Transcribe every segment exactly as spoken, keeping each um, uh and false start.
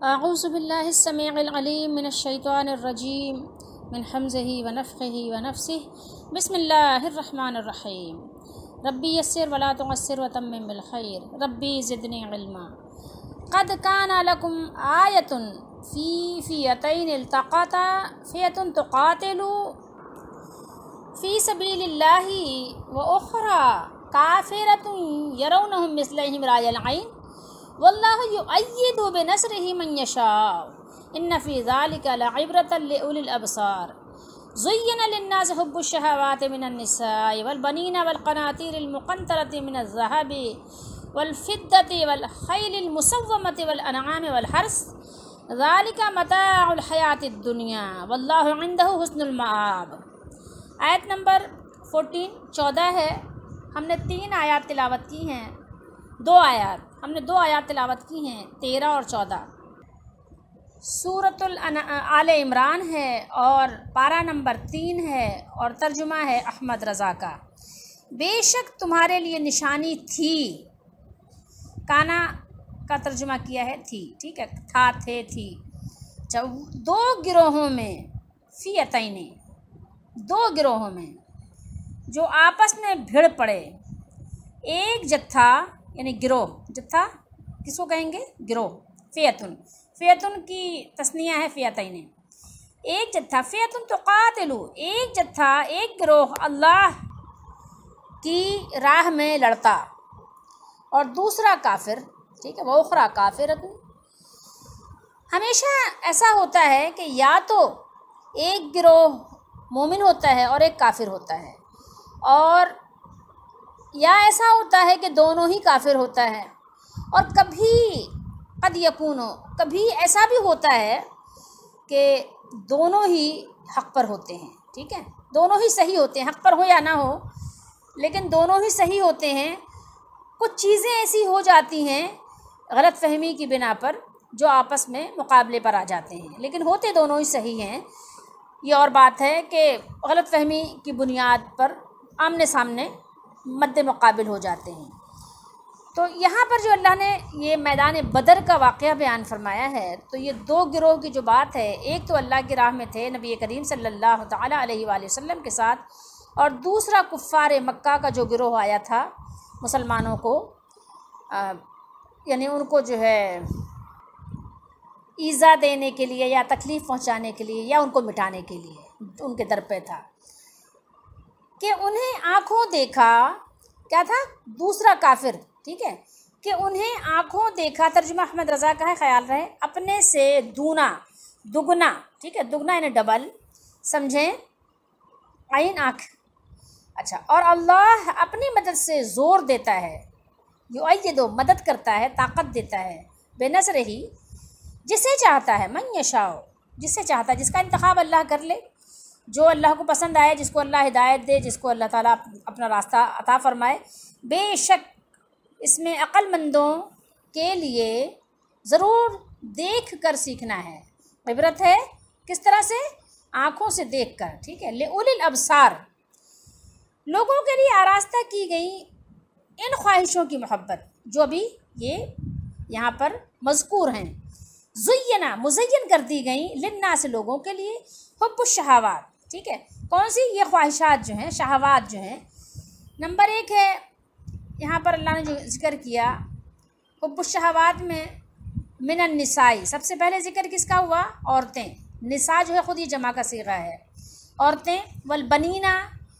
अऊज़ु बिल्लाहि स्समीइल अलीम मिनश शैतानिर रजीम मिन हम्ज़िही व नफ़्ख़िही व नफ़्सिही बिस्मिल्लाहिर रहमानिर रहीम। रब्बी यस्सिर वला तुअस्सिर व तम्मिम बिल खैर रब्बी ज़िदनी इल्मा। क़द काना लकुम आयतुन फ़ी फ़ियतैन इल्तक़ता फ़ियतुन तुक़ातिलु फ़ी सबीलिल्लाहि व उख़रा काफ़िरतुन यरौनहुम मिस्लैहिम रायल ऐन वल्लाहु युअय्यिदु बिनस्रिही मन यशाअ इन्न फ़ी ज़ालिका लइब्रतन लिउलिल अबसार। ज़ुय्यिना लिन्नासि हुब्बुश शहवाति मिनन निसाइ वल बनीना वल क़नातीरिल मुक़न्तरति मिनज़ ज़हबि वल फ़िद्दति वल ख़ैलिल मुसव्वमति वल अनआमि वल हर्स ज़ालिका मताउल हयातिद दुनिया वल्लाहु इंदहु हुस्नुल मआब। आयत नंबर फोर्टीन चौदह है। हमने तीन आयत तिलावत की हैं, दो आयत हमने दो आयत तिलावत की हैं, तेरह और चौदह। सूरतुल आले इमरान है और पारा नंबर तीन है और तर्जुमा है अहमद रज़ा का। बेशक तुम्हारे लिए निशानी थी, काना का तर्जुमा किया है थी, ठीक है, था थे थी। जब दो गिरोहों में फ़ियतैने, दो गिरोहों में जो आपस में भिड़ पड़े, एक जत्था यानी गिरोह, जत्था किसको कहेंगे? गिरोह। फ़ियतुन, फ़ियतुन की तस्निया है फ़ियतैने, एक जत्था। फ़ियतुन तुक़ातिलु, एक जत्था, एक गिरोह अल्लाह की राह में लड़ता, और दूसरा काफिर, ठीक है, वो उखरा काफिरतुन। हमेशा ऐसा होता है कि या तो एक गिरोह मोमिन होता है और एक काफिर होता है, और या ऐसा होता है कि दोनों ही काफिर होता है, और कभी कद यकूनो, कभी ऐसा भी होता है कि दोनों ही हक़ पर होते हैं, ठीक है, दोनों ही सही होते हैं, हक़ पर हो या ना हो, लेकिन दोनों ही सही होते हैं। कुछ चीज़ें ऐसी हो जाती हैं गलत फहमी की बिना पर जो आपस में मुकाबले पर आ जाते हैं, लेकिन होते दोनों ही सही हैं। ये और बात है कि गलत फहमी की बुनियाद पर आमने सामने मद्दे मुकाबिल हो जाते हैं। तो यहाँ पर जो अल्लाह ने ये मैदान बदर का वाक़या बयान फरमाया है, तो ये दो गिरोह की जो बात है, एक तो अल्लाह की राह में थे नबी करीम सल्लल्लाहु तआला अलैहि वसल्लम के साथ, और दूसरा कुफ़ार मक्का का जो गिरोह आया था मुसलमानों को, यानी उनको जो है ईज़ा देने के लिए या तकलीफ़ पहुँचाने के लिए या उनको मिटाने के लिए उनके दर पे था, कि उन्हें आँखों देखा, क्या था? दूसरा काफिर, ठीक है, कि उन्हें आँखों देखा, तर्जुमा अहमद रज़ा का है, ख्याल रहे, अपने से दूना, दुगना, ठीक है, दुगना यानी डबल, समझें, आइन आँख, अच्छा, और अल्लाह अपनी मदद से ज़ोर देता है, युअय्यिदु मदद करता है, ताकत देता है, बेनस्रिही जिसे चाहता है, मन यशाओ जिसे चाहता है, जिसका इंतखाब अल्लाह कर ले, जो अल्लाह को पसंद आए, जिसको अल्लाह हिदायत दे, जिसको अल्लाह ताला अपना रास्ता अता फरमाए। बेशक इसमें अक्लमंदों के लिए ज़रूर देख कर सीखना है, इबरत है किस तरह से? आँखों से देख कर, ठीक है। लिउलिल अबसार, लोगों के लिए आरास्ता की गई इन ख्वाहिशों की मोहब्बत जो अभी ये यहाँ पर मज़कूर हैं। ज़ुय्यना मुज़य्यन कर दी गई, लिन्नास लोगों के लिए, हुब्बुश शहवात, ठीक है, कौन सी? ये ख्वाहिशात जो हैं, शहवात जो हैं। नंबर एक है यहाँ पर अल्लाह ने जो जिक्र किया हुब्बुश शहवात में मिनन निसाई, सबसे पहले जिक्र किसका हुआ? औरतें। निसा जो है ख़ुद ही जमा का सीगा है, औरतें। वल बनीना,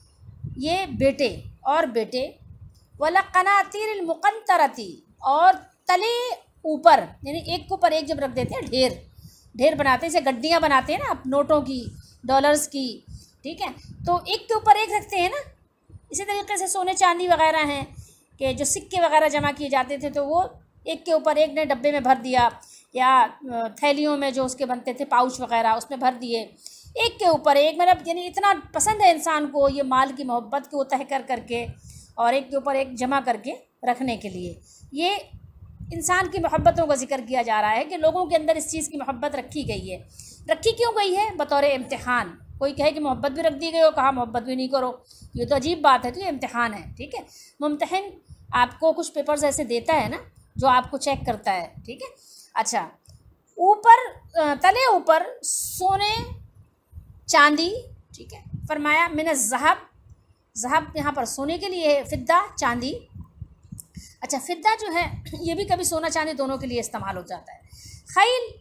ये बेटे और बेटे। वल क़नातीरिल मुक़न्तरती, और तले ऊपर, यानी एक के ऊपर एक जब रख देते हैं, ढेर ढेर बनाते हैं, जैसे गड्डियाँ बनाते हैं ना नोटों की, डॉलर्स की, ठीक है, तो एक के ऊपर एक रखते हैं ना। इसी तरीके से सोने चांदी वगैरह हैं कि जो सिक्के वगैरह जमा किए जाते थे, तो वो एक के ऊपर एक ने डब्बे में भर दिया, या थैलियों में जो उसके बनते थे पाउच वगैरह, उसमें भर दिए, एक के ऊपर एक। मतलब यानी इतना पसंद है इंसान को ये माल की मोहब्बत को तह कर करके और एक के ऊपर एक जमा करके रखने के लिए, ये इंसान की मोहब्बतों का जिक्र किया जा रहा है कि लोगों के अंदर इस चीज़ की मोहब्बत रखी गई है। रखी क्यों गई है? बतौर इम्तिहान। कोई कहे कि मोहब्बत भी रख दी गई हो, कहा मोहब्बत भी नहीं करो, ये तो अजीब बात है, तो ये इम्तिहान है, ठीक है। मुम्तहिन आपको कुछ पेपर्स ऐसे देता है ना जो आपको चेक करता है, ठीक है। अच्छा, ऊपर तले ऊपर सोने चांदी, ठीक है। फरमाया मिन ज़हब, ज़हब यहाँ पर सोने के लिए है, फिद्दा चांदी। अच्छा, फिद्दा जो है ये भी कभी सोना चांदी दोनों के लिए इस्तेमाल हो जाता है। खैल,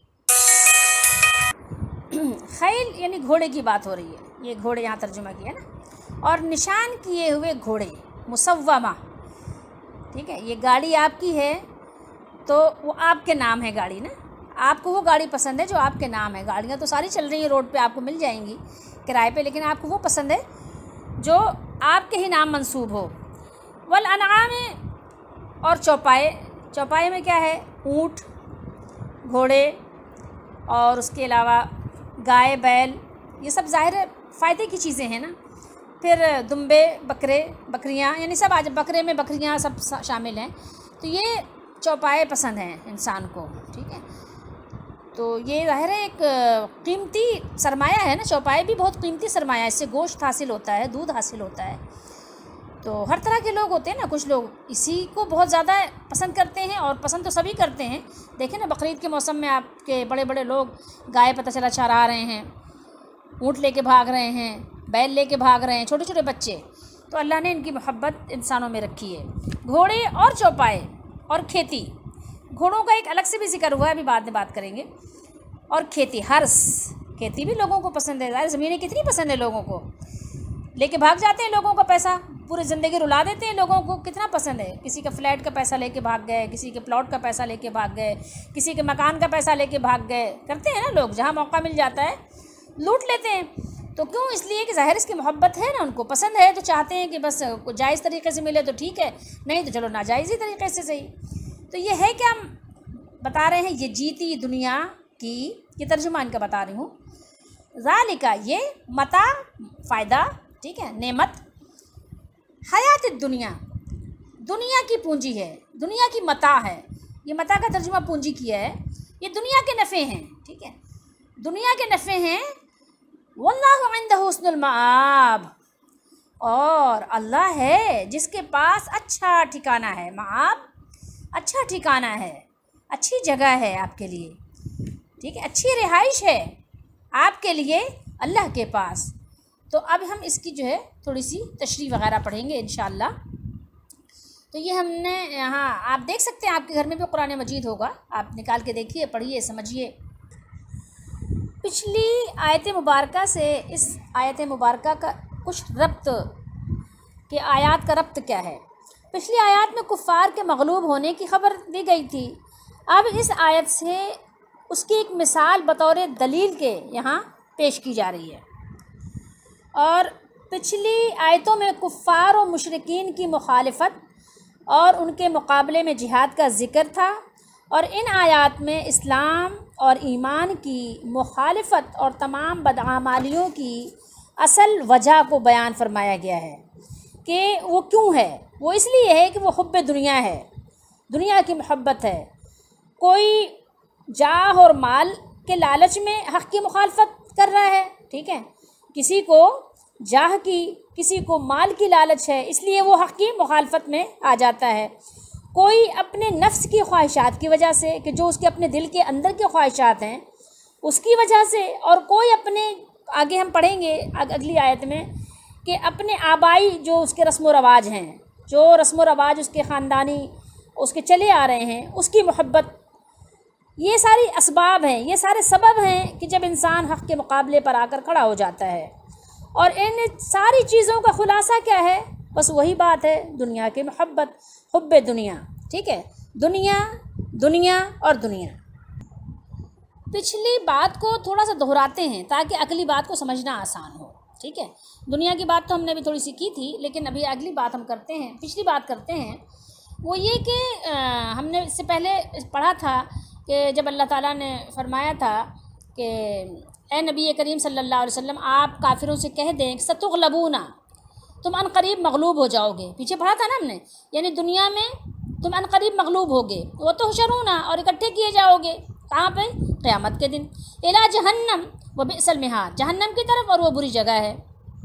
खैल यानी घोड़े की बात हो रही है, ये घोड़े यहाँ तर्जुमा किया ना। और निशान किए हुए घोड़े, मुसव्वमा, ठीक है। ये गाड़ी आपकी है तो वो आपके नाम है गाड़ी ना, आपको वो गाड़ी पसंद है जो आपके नाम है। गाड़ियाँ तो सारी चल रही हैं रोड पे, आपको मिल जाएंगी किराए पे, लेकिन आपको वो पसंद है जो आपके ही नाम मंसूब हो। वल अनआम, और चौपाए, चौपाए में क्या है, ऊँट, घोड़े और उसके अलावा गाय, बैल, ये सब ज़ाहिर है फ़ायदे की चीज़ें हैं ना। फिर दुम्बे, बकरे, बकरियां, यानी सब आज बकरे में बकरियां सब शामिल हैं। तो ये चौपाए पसंद हैं इंसान को, ठीक है। तो ये ज़ाहिर है एक कीमती सरमाया है ना, चौपाए भी बहुत कीमती सरमाया है, इससे गोश्त हासिल होता है, दूध हासिल होता है। तो हर तरह के लोग होते हैं ना, कुछ लोग इसी को बहुत ज़्यादा पसंद करते हैं, और पसंद तो सभी करते हैं। देखें ना बकरीद के मौसम में आपके बड़े बड़े लोग गाय पता चला चरा रहे हैं, ऊँट लेके भाग रहे हैं, बैल लेके भाग रहे हैं, छोटे छोटे बच्चे। तो अल्लाह ने इनकी मोहब्बत इंसानों में रखी है। घोड़े और चौपाए और खेती, घोड़ों का एक अलग से भी जिक्र हुआ है, अभी बाद में बात करेंगे। और खेती, हर्स, खेती भी लोगों को पसंद है। ज़मीनें कितनी पसंद है लोगों को, लेके भाग जाते हैं लोगों का पैसा, पूरी ज़िंदगी रुला देते हैं लोगों को, कितना पसंद है। किसी का फ्लैट का पैसा लेके भाग गए, किसी के प्लॉट का पैसा लेके भाग गए, किसी के मकान का पैसा लेके भाग गए, करते हैं ना लोग, जहाँ मौका मिल जाता है लूट लेते हैं। तो क्यों? इसलिए कि ज़ाहिर इसकी मोहब्बत है ना, उनको पसंद है, तो चाहते हैं कि बस जायज़ तरीके से मिले तो ठीक है, नहीं तो चलो नाजायज़ ही तरीके से सही। तो ये है क्या हम बता रहे हैं, ये जीती दुनिया की, ये तर्जुमा इनका बता रही हूँ। ज़ालिका, ये मता फ़ायदा, ठीक है, नेमत, हयात दुनिया, दुनिया की पूंजी है, दुनिया की मता है। ये मता का तर्जुमा पूंजी किया है, ये दुनिया के नफ़े हैं, ठीक है, दुनिया के नफ़े हैं। वल्लाहु इंदहु हुस्नुल मआब, और अल्लाह है जिसके पास अच्छा ठिकाना है। मआब, अच्छा ठिकाना है, अच्छी जगह है आपके लिए, ठीक है, अच्छी रिहाइश है आपके लिए अल्लाह के पास। तो अब हम इसकी जो है थोड़ी सी तशरीह वगैरह पढ़ेंगे इंशाअल्लाह। तो ये हमने यहाँ आप देख सकते हैं, आपके घर में भी कुरान मजीद होगा, आप निकाल के देखिए, पढ़िए, समझिए। पिछली आयत मुबारका से इस आयत मुबारका का कुछ रब्त, कि आयत का रब्त क्या है। पिछली आयत में कुफ़ार के मग़लूब होने की ख़बर दी गई थी। अब इस आयत से उसकी एक मिसाल बतौर दलील के यहाँ पेश की जा रही है। और पिछली आयतों में कुफ़ार और मुशरिकीन की मुखालिफत और उनके मुकाबले में जिहाद का ज़िक्र था, और इन आयात में इस्लाम और ईमान की मुखालिफत और तमाम बदआमालियों की असल वजह को बयान फरमाया गया है कि वो क्यों है। वो इसलिए है कि वो हुब्बे दुनिया है, दुनिया की मोहब्बत है। कोई जाह और माल के लालच में हक़ की मुखालफत कर रहा है, ठीक है, किसी को जाह की, किसी को माल की लालच है, इसलिए वो हक़ की मुखालफत में आ जाता है। कोई अपने नफ्स की ख्वाहिशात की वजह से, कि जो उसके अपने दिल के अंदर के ख्वाहिशात हैं उसकी वजह से, और कोई अपने, आगे हम पढ़ेंगे अगली आयत में, कि अपने आबाई जो उसके रस्म व रवाज हैं, जो रस्म व रवाज उसके ख़ानदानी उसके चले आ रहे हैं, उसकी मोहब्बत, ये सारी असबाब हैं, ये सारे सबब हैं कि जब इंसान हक़ के मुकाबले पर आकर खड़ा हो जाता है। और इन सारी चीज़ों का खुलासा क्या है? बस वही बात है, दुनिया की मोहब्बत, हुब्बे दुनिया, ठीक है, दुनिया दुनिया और दुनिया। पिछली बात को थोड़ा सा दोहराते हैं ताकि अगली बात को समझना आसान हो, ठीक है। दुनिया की बात तो हमने अभी थोड़ी सी की थी, लेकिन अभी अगली बात हम करते हैं, पिछली बात करते हैं। वो ये कि हमने इससे पहले पढ़ा था कि जब अल्लाह ताला ने फरमाया था कि ए नबी करीम सल्लल्लाहु अलैहि वसल्लम, आप काफिरों से कह दें कि सतुग़लबूना, तुम अनकरीब मग़लूब हो जाओगे। पीछे पढ़ा था ना हमने, यानी दुनिया में तुम अनकरीब मग़लूब होगे, वो तो हुशरूना, और इकट्ठे किए जाओगे, कहाँ पे? क़यामत के दिन। इला जहन्नम व बिअसल मिहाद, जहन्नम की तरफ, और वो बुरी जगह है।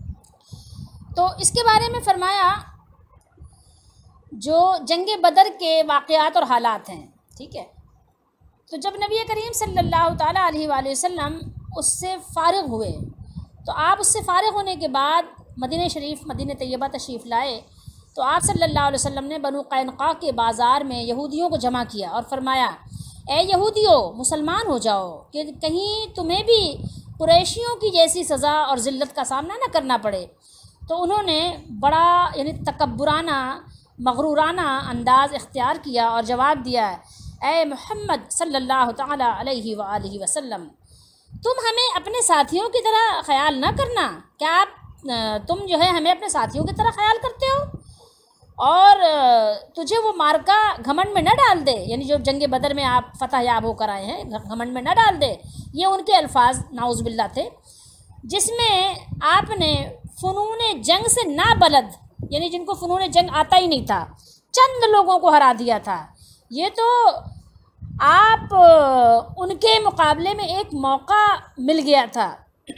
तो इसके बारे में फरमाया जो जंग बदर के वाक़यात और हालात हैं, ठीक है, तो जब नबी करीम सल्लल्लाहु ताला अलैहि वसल्लम उससे फ़ारिग हुए, तो आप उससे फ़ारिग होने के बाद मदीना शरीफ, मदीना तैयबा तशरीफ़ लाए, तो आप सल्लल्लाहु अलैहि वसल्लम ने बनु कैनुका के बाज़ार में यहूदियों को जमा किया और फरमाया, ए यहूदियों, मुसलमान हो जाओ कि कहीं तुम्हें भी कुरैशियों की जैसी सज़ा और ज़िल्लत का सामना न करना पड़े। तो उन्होंने बड़ा यानी तकब्बुराना, मगरूराना अंदाज़ इख्तियार किया और जवाब दिया, ए मोहम्मद सल्लल्लाहु ताला अलैहि वआलिहि वसल्लम, तुम हमें अपने साथियों की तरह ख्याल ना करना। क्या आप तुम जो है हमें अपने साथियों की तरह ख्याल करते हो, और तुझे वो मार्का घमंड में न डाल दे, यानी जो जंग बदर में आप फतह याब होकर आए हैं, घमंड में न डाल दे, ये उनके अल्फाज नाउज़ बिल्लाह थे, जिसमें आपने फ़ुनून जंग से ना बलद, यानी जिनको फ़ुनून जंग आता ही नहीं था, चंद लोगों को हरा दिया था। ये तो आप उनके मुकाबले में एक मौका मिल गया था।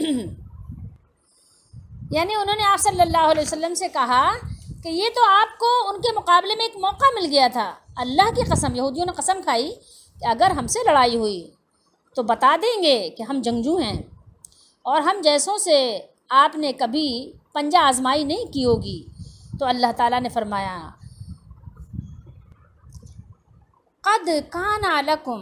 यानी उन्होंने आप सल्लल्लाहु अलैहि वसल्लम से कहा कि ये तो आपको उनके मुकाबले में एक मौका मिल गया था। अल्लाह की कसम, यहूदियों ने कसम खाई कि अगर हमसे लड़ाई हुई तो बता देंगे कि हम जंगजू हैं और हम जैसों से आपने कभी पंजा आजमाई नहीं की होगी। तो अल्लाह ताला ने फरमाया, क़द काना लकुम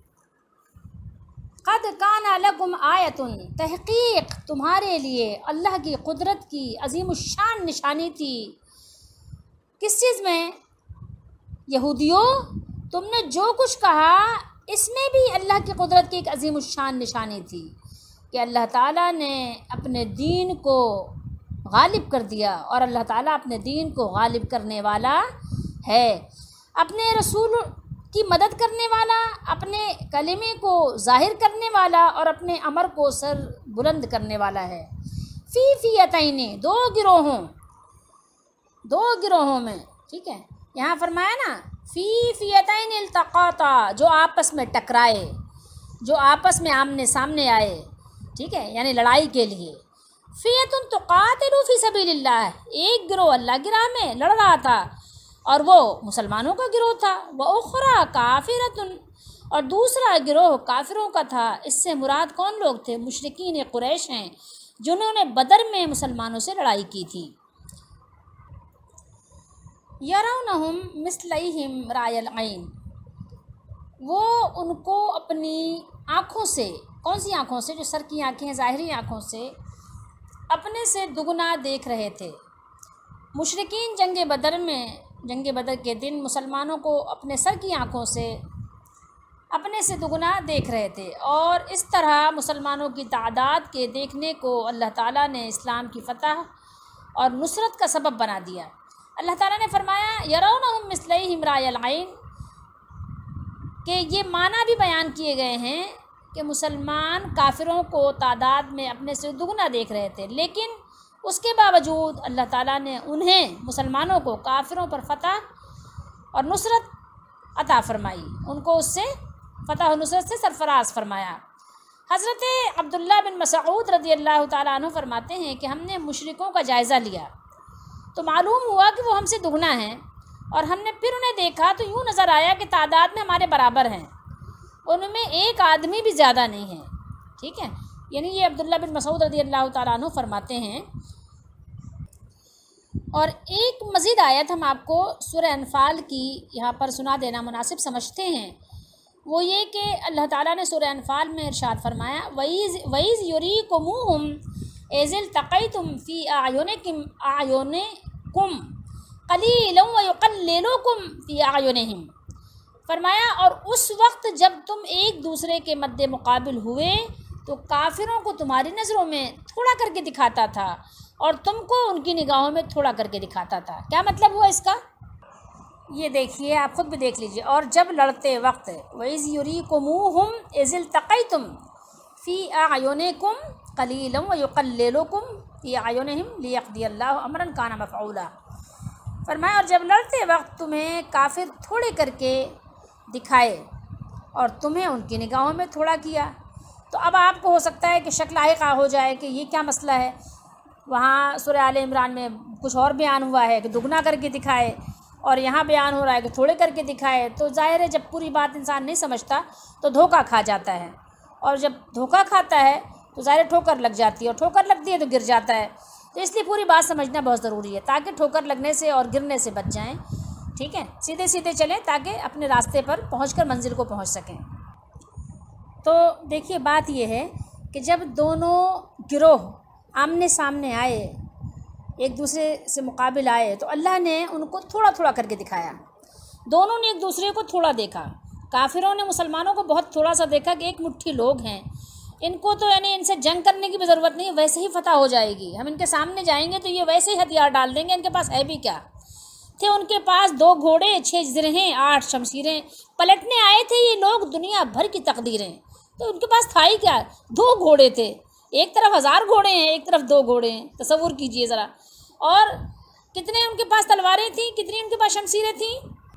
क़द काना लकुम आयतुन, तहक़ीक़ तुम्हारे लिए अल्लाह की कुदरत की अज़ीमुश्शान निशानी थी। किस चीज़ में? यहूदियों, तुमने जो कुछ कहा इसमें भी अल्लाह की कुदरत की एक अज़ीमुश्शान निशानी थी कि अल्लाह ताला ने अपने दीन को गालिब कर दिया, और अल्लाह ताला अपने दीन को गालिब करने वाला है, अपने रसूल की मदद करने वाला, अपने कलिमे को ज़ाहिर करने वाला और अपने अमर को सर बुलंद करने वाला है। फ़ी फ़ियतैनी, दो गिरोहों दो गिरोहों में, ठीक है, यहाँ फरमाया ना, फ़ी फ़ियतैन इल्तक़ाता, जो आपस में टकराए, जो आपस में आमने सामने आए, ठीक है, यानी लड़ाई के लिए। फ़ियतुन तुक़ातिलु फ़ी सबीलिल्लाह, एक गिरोह अल्लाह की राह में लड़ रहा था और वो मुसलमानों का गिरोह था। व उख़रा काफ़िरतुन, और दूसरा गिरोह काफिरों का था। इससे मुराद कौन लोग थे? मुशरिकीन कुरैश हैं, जिन्होंने बदर में मुसलमानों से लड़ाई की थी। यरौनहुम मिस्लैहिम रायल ऐन, वो उनको अपनी आँखों से, कौन सी आँखों से? जो सर की आँखें हैं, ज़ाहिरी आँखों से अपने से दुगना देख रहे थे। मुशरिकीन जंग बदर में, जंग बदर के दिन मुसलमानों को अपने सर की आँखों से अपने से दुगना देख रहे थे, और इस तरह मुसलमानों की तादाद के देखने को अल्लाह ताला ने इस्लाम की फ़तह और नुसरत का सबब बना दिया। अल्लाह ताला ने फरमाया, यरौनहुम मिस्लैहिम रायल ऐन, कि ये माना भी बयान किए गए हैं कि मुसलमान काफिरों को तादाद में अपने से दुगना देख रहे थे, लेकिन उसके बावजूद अल्लाह ताला ने उन्हें, मुसलमानों को, काफिरों पर फ़तह और नुसरत अता फ़रमाई, उनको उससे फ़तह और नुसरत से सरफराज फरमाया। हज़रत अब्दुल्ला बिन मसऊद रज़ियल्लाहु ताला अन्हु फरमाते हैं कि हमने मुशरिकों का जायज़ा लिया तो मालूम हुआ कि वो हमसे दुगना हैं, और हमने फिर उन्हें देखा तो यूँ नज़र आया कि तादाद में हमारे बराबर हैं, उनमें एक आदमी भी ज़्यादा नहीं है। ठीक है, यानी ये अब्दुल्ला बिन मसऊद रज़ियल्लाहु ताला अन्हु फरमाते हैं। और एक मज़ीद आयत हम आपको सूरह अनफ़ाल की यहाँ पर सुना देना मुनासिब समझते हैं, वो ये कि अल्लाह ताला ने सूरह अनफ़ाल में इरशाद फरमाया, वईज़ वईज़ युरीकुमुहुम इज़िल तक़ैतुम फ़ी अयुनिकुम अयुनिकुम क़लीलन व युक़ल्लिलुकुम फ़ी अयुनिहिम। फरमाया, और उस वक्त जब तुम एक दूसरे के मद्दे मुकाबिल हुए तो काफिरों को तुम्हारी नज़रों में थोड़ा करके दिखाता था और तुमको उनकी निगाहों में थोड़ा करके दिखाता था। क्या मतलब हुआ इसका? ये देखिए, आप ख़ुद भी देख लीजिए। और जब लड़ते वक्त, वइज़ युरीकुमुहुम इज़िल तक़ैतुम फ़ी अयुनिकुम क़लीलन व युक़ल्लिलुकुम फ़ी अयुनिहिम लियक़दियल्लाहु अमरन काना मफ़ऊला। फरमाया, और जब लड़ते वक्त तुम्हें काफिर थोड़े करके दिखाए और तुम्हें उनकी निगाहों में थोड़ा किया, तो अब आपको हो सकता है कि शक लाहिक़ हो जाए कि ये क्या मसला है। वहाँ सूरह आले इमरान में कुछ और बयान हुआ है कि दुगना करके दिखाए, और यहाँ बयान हो रहा है कि थोड़े करके दिखाए, तो जाहिर है जब पूरी बात इंसान नहीं समझता तो धोखा खा जाता है, और जब धोखा खाता है तो ज़ाहिर ठोकर लग जाती है, और ठोकर लगती है तो गिर जाता है। तो इसलिए पूरी बात समझना बहुत ज़रूरी है ताकि ठोकर लगने से और गिरने से बच जाएं। ठीक है, सीधे सीधे चलें ताकि अपने रास्ते पर पहुंचकर मंजिल को पहुंच सकें। तो देखिए बात यह है कि जब दोनों गिरोह आमने सामने आए, एक दूसरे से मुकाबिल आए, तो अल्लाह ने उनको थोड़ा थोड़ा करके दिखाया। दोनों ने एक दूसरे को थोड़ा देखा। काफिरों ने मुसलमानों को बहुत थोड़ा सा देखा कि एक मुट्ठी लोग हैं, इनको तो यानी इनसे जंग करने की भी ज़रूरत नहीं, वैसे ही फतह हो जाएगी। हम इनके सामने जाएंगे तो ये वैसे ही हथियार डाल देंगे, इनके पास है भी क्या। थे उनके पास दो घोड़े, छः जिरहें, आठ शमशीरें। पलटने आए थे ये लोग दुनिया भर की तकदीरें, तो उनके पास था ही क्या, दो घोड़े थे। एक तरफ हज़ार घोड़े हैं, एक तरफ दो घोड़े हैं, तसव्वुर कीजिए ज़रा। और कितने उनके पास तलवारें थीं, कितनी उनके पास शमशीरें थीं?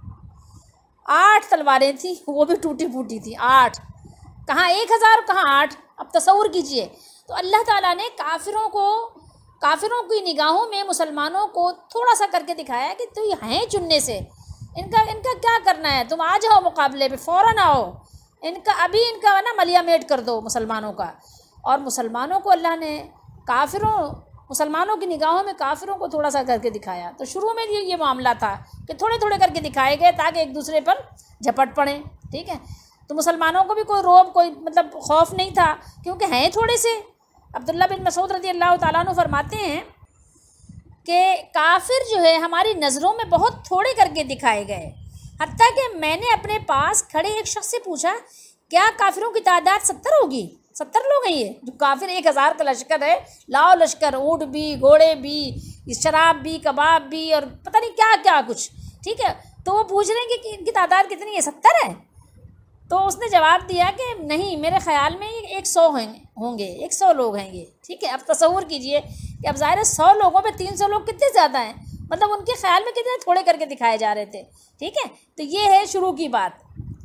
आठ तलवारें थीं, वो भी टूटी फूटी थी। आठ, कहाँ एक हज़ार, कहाँ आठ। अब तसव्वुर कीजिए। तो अल्लाह ताला ने काफिरों को, काफिरों की निगाहों में मुसलमानों को थोड़ा सा करके दिखाया कि तो ये हैं चुनने से, इनका इनका क्या करना है, तुम आ जाओ मुकाबले पे, फ़ौरन आओ, इनका अभी इनका ना मलिया मेट कर दो मुसलमानों का। और मुसलमानों को अल्लाह ने काफिरों मुसलमानों की निगाहों में काफिरों को थोड़ा सा करके दिखाया। तो शुरू में ये ये मामला था कि थोड़े थोड़े करके दिखाए गए ताकि एक दूसरे पर झपट पड़ें। ठीक है, तो मुसलमानों को भी कोई रोब, कोई मतलब खौफ नहीं था, क्योंकि हैं थोड़े से। अब्दुल्ला बिन मसूद रज़ी अल्लाह ताला अन्हु फरमाते हैं कि काफिर जो है हमारी नज़रों में बहुत थोड़े करके दिखाए गए, हत्ता कि मैंने अपने पास खड़े एक शख्स से पूछा, क्या काफिरों की तादाद सत्तर होगी? सत्तर लोग हैं ये, जो काफिर एक हज़ार का लश्कर है, लाओ लश्कर, ऊँट भी, घोड़े भी, शराब भी, कबाब भी, और पता नहीं क्या क्या कुछ। ठीक है, तो वो पूछ रहे हैं कि इनकी तादाद कितनी है, सत्तर है? तो उसने जवाब दिया कि नहीं, मेरे ख़्याल में ये एक सौ होंगे, एक सौ लोग हैं ये। ठीक है, अब तसव्वुर कीजिए कि अब ज़ाहिर है सौ लोगों में तीन सौ लोग कितने ज़्यादा हैं, मतलब उनके ख़्याल में कितने थोड़े करके दिखाए जा रहे थे। ठीक है, तो ये है शुरू की बात।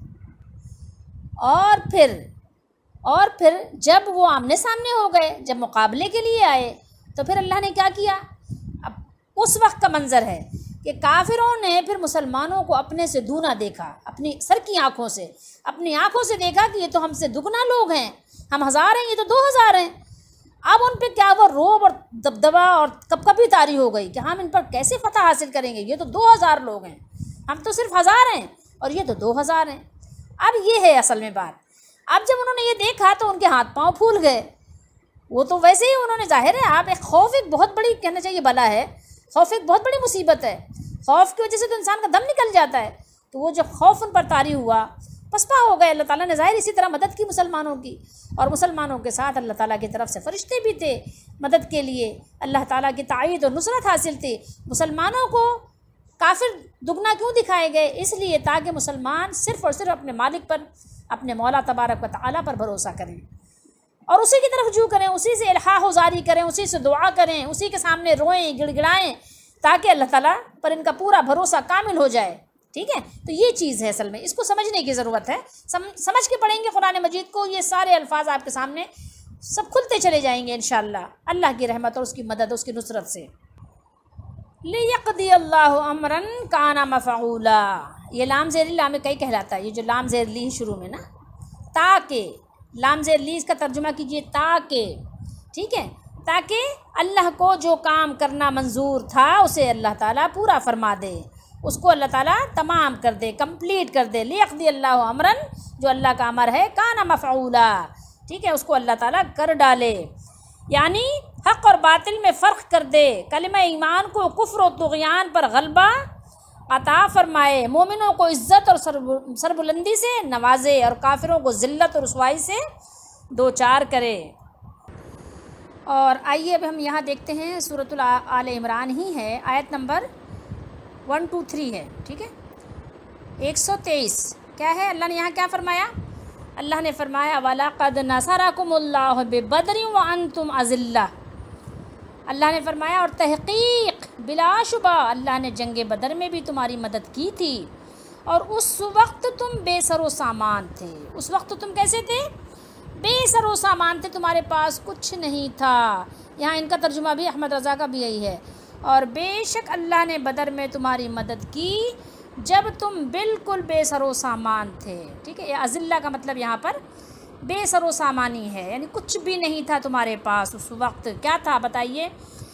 और फिर और फिर जब वो आमने सामने हो गए, जब मुकाबले के लिए आए, तो फिर अल्लाह ने क्या किया। अब उस वक्त का मंज़र है कि काफिरों ने फिर मुसलमानों को अपने से दूना देखा, अपनी सर की आँखों से, अपनी आँखों से देखा कि ये तो हमसे दुगना लोग हैं, हम हज़ार हैं, ये तो दो हज़ार हैं। अब उन पे क्या वो रोब और दबदबा और कपकपी तारी हो गई कि हम इन पर कैसे फतह हासिल करेंगे, ये तो दो हज़ार लोग हैं, हम तो सिर्फ हज़ार हैं और ये तो दो हज़ार हैं। अब ये है असल में बात। अब जब उन्होंने ये देखा तो उनके हाथ पांव फूल गए। वो तो वैसे ही उन्होंने, जाहिर है आप एक खौफ एक बहुत बड़ी, कहना चाहिए बला है, खौफ एक बहुत बड़ी मुसीबत है। खौफ की वजह से तो इंसान का दम निकल जाता है। तो वो जब खौफ उन पर तारी हुआ, पसपा हो गए। अल्लाह ताला ने ज़ाहिर इसी तरह मदद की मुसलमानों की, और मुसलमानों के साथ अल्लाह ताला की तरफ से फ़रिश्ते भी थे मदद के लिए। अल्लाह ताला की ताईद और नुसरत हासिल थी। मुसलमानों को काफिर दुगना क्यों दिखाए गए? इसलिए ताकि मुसलमान सिर्फ़ और सिर्फ अपने मालिक पर, अपने मौला तबारक व तआला पर भरोसा करें और उसी की तरफ रुजू करें, उसी से इल्हा गुज़ारी करें, उसी से दुआ करें, उसी के सामने रोएं, गिड़गिड़ाएं, ताकि अल्लाह ताला पर इनका पूरा भरोसा कामिल हो जाए। ठीक है, तो ये चीज़ है असल में, इसको समझने की ज़रूरत है। सम, समझ के पढ़ेंगे कुरान मजीद को, ये सारे अल्फाज आपके सामने सब खुलते चले जाएंगे इंशाअल्लाह अल्लाह की रहमत और उसकी मदद, उसकी नुसरत से। लियक़दी अल्लाहु अमरन काना मफ़ऊला, ये लाम ज़ेर लाम कई कहलाता है। ये जो लाम ज़ेर ली शुरू में ना, ताकि, लाम ज़ेर ली इसका तर्जुमा कीजिए ताकि। ठीक है, ताकि अल्लाह को जो काम करना मंजूर था उसे अल्लाह ताला पूरा फरमा दे, उसको अल्लाह ताला तमाम कर दे, कंप्लीट कर दे। लियक़दी अल्लाहु अमरन, जो अल्लाह का अमर है, काना मफ़ऊला, ठीक है, उसको अल्लाह ताला कर डाले, यानी हक़ और बातिल में फ़र्क कर दे, कलिमा ईमान को कुफ्र और तुग़यान पर गलबा अता फरमाए, मोमिनों को इज़्ज़त और सरबुलंदी से नवाजे और काफिरों को ज़िल्लत और रुसवाई से दो चार करे। और आइए अब हम यहाँ देखते हैं, सूरतुल आले इमरान ही है, आयत नंबर वन टू थ्री है। ठीक है, एक सौ तेईस क्या है, अल्लाह ने यहाँ क्या फ़रमाया? अल्लाह ने फ़रमाया वलक़द नसरकुमुल्लाहु बिबदरिन व अंतुम अज़िल्ला। अल्लाह ने फ़रमाया और तहक़ीक़ बिलाशुबा अल्लाह ने जंग बदर में भी तुम्हारी मदद की थी, और उस वक्त तुम बेसरो सामान थे। उस वक्त तुम कैसे थे? बेसरो सामान थे, तुम्हारे पास कुछ नहीं था। यहाँ इनका तर्जुमा भी अहमद रज़ा का भी यही है। और बेशक अल्लाह ने बदर में तुम्हारी मदद की जब तुम बिल्कुल बेसरो सामान थे। ठीक है, अज़िल्ला का मतलब यहाँ पर बेसरो सामानी है, यानी कुछ भी नहीं था तुम्हारे पास उस वक्त। क्या था बताइए?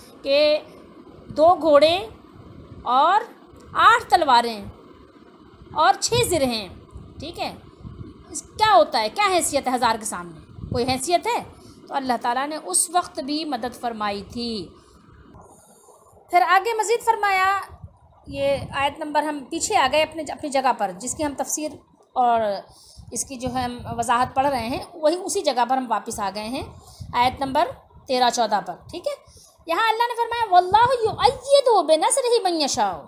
कि दो घोड़े और आठ तलवारें और छः ज़िरहें। ठीक है, क्या होता है, क्या हैसियत है हज़ार के सामने? कोई हैसियत है? तो अल्लाह ताला ने उस वक्त भी मदद फरमाई थी। फिर आगे मज़ीद फरमाया, ये आयत नंबर हम पीछे आ गए अपने अपनी जगह पर, जिसकी हम तफसीर और इसकी जो है हम वजाहत पढ़ रहे हैं, वही उसी जगह पर हम वापस आ गए हैं, आयत नंबर तेरह चौदह पर। ठीक है, यहाँ अल्लाह ने फरमाया वल्लाहु युअय्यिदु बिनस्रिही मन यशाअ